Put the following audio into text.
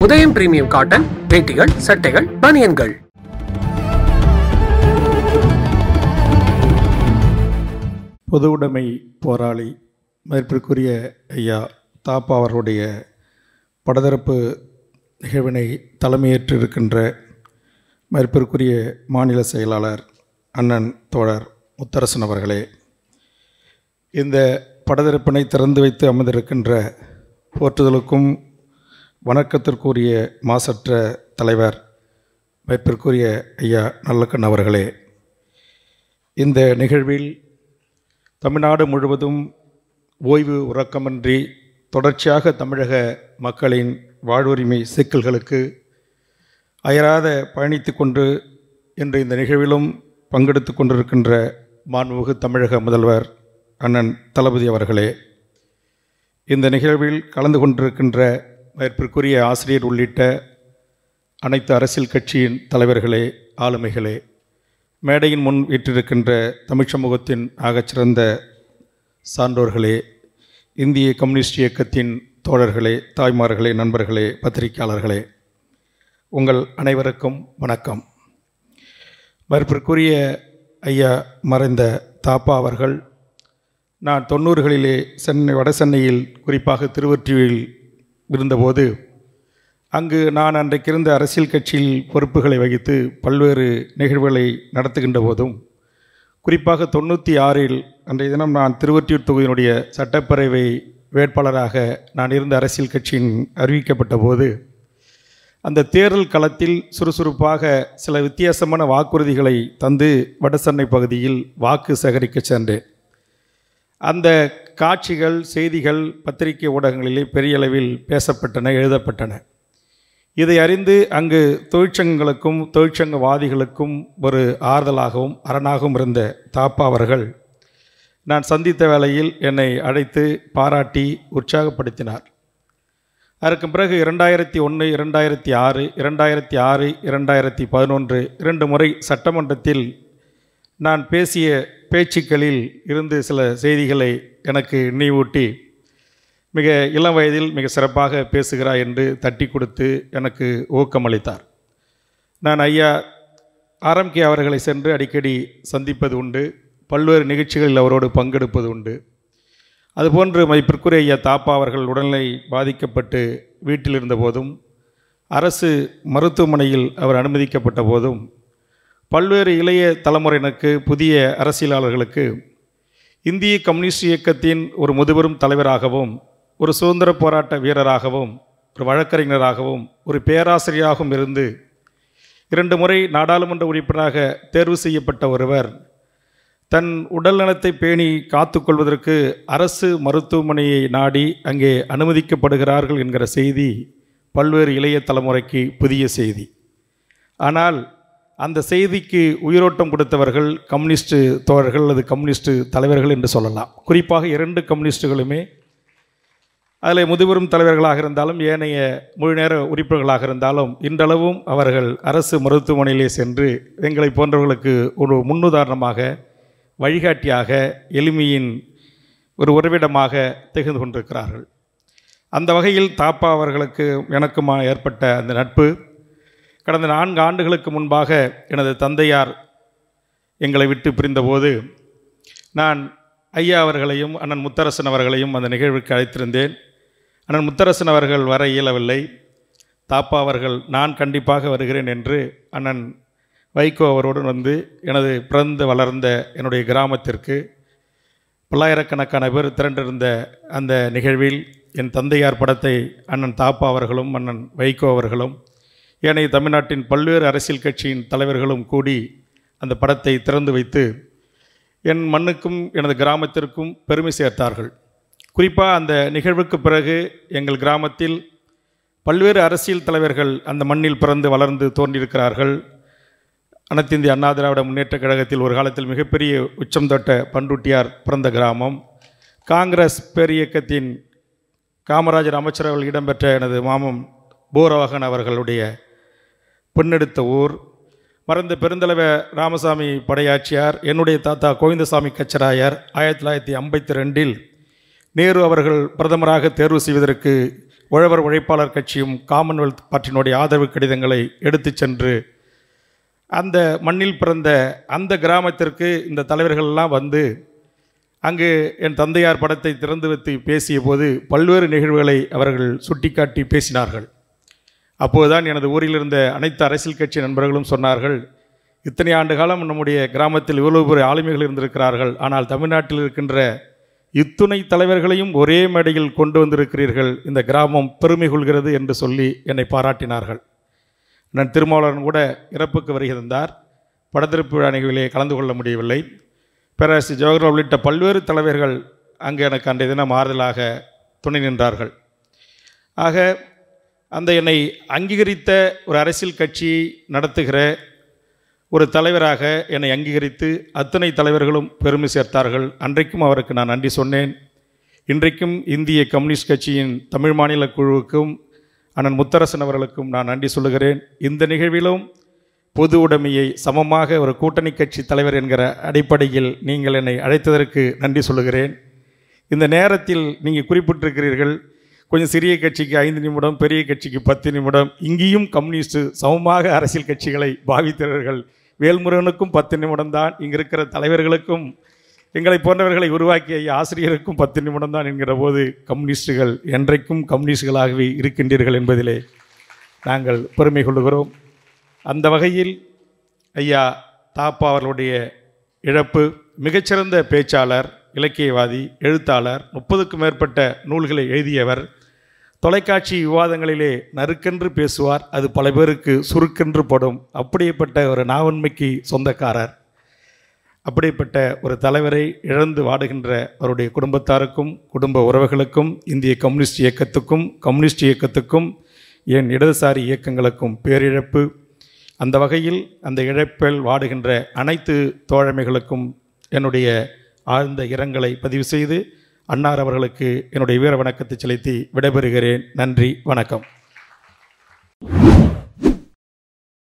உதயம் premium cotton வேட்டிகள், சட்டைகள், பனியன்கள். பொது உடைமை போராளி மதிப்பிற்குரிய ஐயா தாப்பா அவர்களுடைய படத்தரப்பு நிகழ்வினை தலைமையேற்று இருக்கின்ற மதிப்பிற்குரிய மாநில செயலாளர் அண்ணன் தோழர் முத்தரசன் அவர்களே, இந்த படத்தரப்பினை திறந்து வைத்து அமர்ந்திருக்கின்ற போற்றுதலுக்கும் வணக்கத்திற்குரிய மாசற்ற தலைவர் மதிப்பிற்குரிய ஐயா நல்லக்கண் அவர்களே, இந்த நிகழ்வில் தமிழ்நாடு முழுவதும் ஓய்வு உறக்கமின்றி தொடர்ச்சியாக தமிழக மக்களின் வாழ்வுரிமை சிக்கல்களுக்கு அயராத பயணித்து கொண்டு இன்று இந்த நிகழ்விலும் பங்கெடுத்து கொண்டிருக்கின்ற மாண்புமிகு தமிழக முதல்வர் அண்ணன் தளபதி அவர்களே, இந்த நிகழ்வில் கலந்து கொண்டிருக்கின்ற மதிப்பிற்குரிய ஆசிரியர் உள்ளிட்ட அனைத்து அரசியல் கட்சியின் தலைவர்களே, ஆளுமைகளே, மேடையின் முன் வீற்றிருக்கின்ற தமிழ் சமூகத்தின் ஆகச்சிறந்த சான்றோர்களே, இந்திய கம்யூனிஸ்ட் இயக்கத்தின் தோழர்களே, தாய்மார்களே, நண்பர்களே, பத்திரிகையாளர்களே, உங்கள் அனைவருக்கும் வணக்கம். மதிப்பிற்குரிய ஐயா மறைந்த தாப்பா அவர்கள் நான் 90களிலே வட சென்னையில் குறிப்பாக திருவொற்றியூரில் இருந்தபோது அங்கு நான் அன்றைக்கு இருந்த அரசியல் கட்சியில் பொறுப்புகளை வகித்து பல்வேறு நிகழ்வுகளை நடத்துகின்ற போதும், குறிப்பாக 96இல் அன்றைய தினம் நான் திருவொற்றியூர் தொகுதியினுடைய சட்டப்பேரவை வேட்பாளராக நான் இருந்த அரசியல் கட்சியின் அறிவிக்கப்பட்ட போது அந்த தேர்தல் களத்தில் சுறுசுறுப்பாக சில வித்தியாசமான வாக்குறுதிகளை தந்து வடசென்னை பகுதியில் வாக்கு சேகரிக்க சென்றேன். அந்த காட்சிகள், செய்திகள் பத்திரிகை ஊடகங்களிலே பெரிய அளவில் பேசப்பட்டன, எழுதப்பட்டன. இதை அறிந்து அங்கு தொழிற்சங்கங்களுக்கும் தொழிற்சங்கவாதிகளுக்கும் ஒரு ஆறுதலாகவும் அரணாகவும் இருந்த தாப்பா அவர்கள் நான் சந்தித்த வேளையில் என்னை அழைத்து பாராட்டி உற்சாகப்படுத்தினார். அதற்கு பிறகு 2001, 2006, 2006, 2011 2 முறை சட்டமன்றத்தில் நான் பேசிய பேச்சுக்களில் இருந்து சில செய்திகளை எனக்கு நினைவூட்டி, மிக இளம் வயதில் மிக சிறப்பாக பேசுகிறாய் என்று தட்டி கொடுத்து எனக்கு ஊக்கமளித்தார். நான் ஐயா Chanakyaa அவர்களை சென்று அடிக்கடி சந்திப்பது உண்டு, பல்வேறு நிகழ்ச்சிகளில் அவரோடு பங்கெடுப்பது உண்டு. அதுபோன்று மதிப்பிற்குரிய ஐயா தாப்பா அவர்கள் உடல்நிலை பாதிக்கப்பட்டு வீட்டில் இருந்த போதும், அரசு மருத்துவமனையில் அவர் அனுமதிக்கப்பட்ட போதும், பல்வேறு இளைய தலைமுறையினருக்கு, புதிய அரசியலாளர்களுக்கு இந்திய கம்யூனிஸ்ட் இயக்கத்தின் ஒரு முதுபெரும் தலைவராகவும், ஒரு சுதந்திர போராட்ட வீரராகவும், ஒரு வழக்கறிஞராகவும், ஒரு பேராசிரியராகவும் இருந்து 2 முறை நாடாளுமன்ற உறுப்பினராக தேர்வு செய்யப்பட்ட ஒருவர் தன் உடல்நலத்தை பேணி காத்துக்கொள்வதற்கு அரசு மருத்துவமனையை நாடி அங்கே அனுமதிக்கப்படுகிறார்கள் என்கிற செய்தி பல்வேறு இளைய தலைமுறைக்கு புதிய செய்தி. ஆனால் அந்த செய்திக்கு உயிரோட்டம் கொடுத்தவர்கள் கம்யூனிஸ்ட் தோழர்கள் அல்லது கம்யூனிஸ்ட் தலைவர்கள் என்று சொல்லலாம். குறிப்பாக 2 கம்யூனிஸ்டுகளுமே, அதில் முதுபெரும் தலைவர்களாக இருந்தாலும் ஏனைய முழுநேர உறுப்பினர்களாக இருந்தாலும் இன்றளவும் அவர்கள் அரசு மருத்துவமனையிலே சென்று எங்களை போன்றவர்களுக்கு ஒரு முன்னுதாரணமாக, வழிகாட்டியாக, எளிமையின் ஒரு உறவிடமாக திகழ்ந்து கொண்டிருக்கிறார்கள். அந்த வகையில் தாப்பா அவர்களுக்கு எனக்குமா ஏற்பட்ட அந்த நட்பு கடந்த 4 ஆண்டுகளுக்கு முன்பாக எனது தந்தையார் எங்களை விட்டு பிரிந்தபோது நான் ஐயா அவர்களையும் அண்ணன் முத்தரசன் அவர்களையும் அந்த நிகழ்வுக்கு அழைத்திருந்தேன். அண்ணன் முத்தரசன் அவர்கள் வர இயலவில்லை. தாப்பா அவர்கள் நான் கண்டிப்பாக வருகிறேன் என்று அண்ணன் வைகோ அவரோடு வந்து எனது பிறந்து வளர்ந்த என்னுடைய கிராமத்திற்கு பல்லாயிரக்கணக்கான பேர் திரண்டிருந்த அந்த நிகழ்வில் என் தந்தையார் படத்தை அண்ணன் தாப்பா அவர்களும் அண்ணன் வைகோ அவர்களும் ஏனைய தமிழ்நாட்டின் பல்வேறு அரசியல் கட்சியின் தலைவர்களும் கூடி அந்த படத்தை திறந்து வைத்து என் மண்ணுக்கும் எனது கிராமத்திற்கும் பெருமை சேர்த்தார்கள். குறிப்பாக அந்த நிகழ்வுக்கு பிறகு எங்கள் கிராமத்தில் பல்வேறு அரசியல் தலைவர்கள் அந்த மண்ணில் பிறந்து வளர்ந்து தோன்றியிருக்கிறார்கள். அனைத்து இந்திய அண்ணா திராவிட முன்னேற்ற கழகத்தில் ஒரு காலத்தில் மிகப்பெரிய உச்சம் தொட்ட பண்ருட்டியார் பிறந்த கிராமம். காங்கிரஸ் பேரியக்கத்தின் காமராஜர் அமைச்சரவையில் இடம்பெற்ற எனது மாமன் போரவகன் அவர்களுடைய பெண்ணெடுத்த ஊர். மறைந்த பெருந்தலைவர் ராமசாமி படையாட்சியார், என்னுடைய தாத்தா கோவிந்தசாமி கச்சராயர் 1952 நேரு அவர்கள் பிரதமராக தேர்வு செய்வதற்கு உழவர் உழைப்பாளர் கட்சியும் காமன்வெல்த் பார்ட்டியினுடைய ஆதரவு கடிதங்களை எடுத்து சென்று அந்த மண்ணில் பிறந்த அந்த கிராமத்திற்கு இந்த தலைவர்களெல்லாம் வந்து அங்கு என் தந்தையார் படத்தை திறந்து வைத்து பேசிய போது பல்வேறு நிகழ்வுகளை அவர்கள் சுட்டிக்காட்டி பேசினார்கள். அப்போதுதான் எனது ஊரில் இருந்த அனைத்து அரசியல் கட்சி நண்பர்களும் சொன்னார்கள், இத்தனை ஆண்டு காலம் நம்முடைய கிராமத்தில் இவ்வளவு பெரிய ஆளுமைகள் இருந்திருக்கிறார்கள், ஆனால் தமிழ்நாட்டில் இருக்கின்ற இத்துணை தலைவர்களையும் ஒரே மேடையில் கொண்டு வந்திருக்கிறீர்கள், இந்த கிராமம் பெருமை கொள்கிறது என்று சொல்லி என்னை பாராட்டினார்கள். நான் திருமாவளவன் கூட இறப்புக்கு வருகை தந்தார். படத்திருப்பு விழா நிகழ்விலே கலந்து கொள்ள முடியவில்லை. பேராசிரியர் ஜவஹர்லால் உள்ளிட்ட பல்வேறு தலைவர்கள் அங்கு எனக்கு அன்றைய தினம் ஆறுதலாக துணை நின்றார்கள். ஆக அந்த என்னை அங்கீகரித்த ஒரு அரசியல் கட்சியை நடத்துகிற ஒரு தலைவராக என்னை அங்கீகரித்து அத்தனை தலைவர்களும் பெருமை சேர்த்தார்கள். அன்றைக்கும் அவருக்கு நான் நன்றி சொன்னேன். இன்றைக்கும் இந்திய கம்யூனிஸ்ட் கட்சியின் தமிழ் மாநில குழுவுக்கும் அண்ணன் முத்தரசன் அவர்களுக்கும் நான் நன்றி சொல்லுகிறேன். இந்த நிகழ்விலும் பொது உடைமையை சமமாக ஒரு கூட்டணி கட்சி தலைவர் என்கிற அடிப்படையில் நீங்கள் என்னை அழைத்ததற்கு நன்றி சொல்லுகிறேன். இந்த நேரத்தில் நீங்கள் குறிப்பிட்டிருக்கிறீர்கள், கொஞ்சம் சிறிய கட்சிக்கு 5 நிமிடம், பெரிய கட்சிக்கு 10 நிமிடம், இங்கேயும் கம்யூனிஸ்ட் சமமாக அரசியல் கட்சிகளை பாவித்தவர்கள். வேல்முருகனுக்கும் 10 நிமிடம் தான், இங்கே இருக்கிற தலைவர்களுக்கும் எங்களை போன்றவர்களை உருவாக்கிய ஆசிரியருக்கும் 10 நிமிடம் தான் என்கிற போது கம்யூனிஸ்டுகள் என்றைக்கும் கம்யூனிஸ்டுகளாகவே இருக்கின்றீர்கள் என்பதிலே நாங்கள் பெருமை கொள்கிறோம். அந்த வகையில் ஐயா தாப்பா அவர்களுடைய இழப்பு, மிகச்சிறந்த பேச்சாளர், இலக்கியவாதி, எழுத்தாளர், 30க்கும் மேற்பட்ட நூல்களை எழுதியவர், தொலைக்காட்சி விவாதங்களிலே நறுக்கென்று பேசுவார், அது பல பேருக்கு சுருக்கென்று படும், அப்படிப்பட்ட ஒரு நாவன்மைக்கு சொந்தக்காரர். அப்படிப்பட்ட ஒரு தலைவரை இழந்து வாடுகின்ற அவருடைய குடும்பத்தாருக்கும் குடும்ப உறவுகளுக்கும் இந்திய கம்யூனிஸ்ட் இயக்கத்துக்கும் என் இடதுசாரி இயக்கங்களுக்கும் பேரிழப்பு. அந்த வகையில் அந்த இழப்பில் வாடுகின்ற அனைத்து தோழமைகளுக்கும் என்னுடைய ஆழ்ந்த இரங்கலை பதிவு செய்து அன்னார் அவர்களுக்கு என்னுடைய வீர வணக்கத்தை செலுத்தி விடைபெறுகிறேன். நன்றி, வணக்கம்.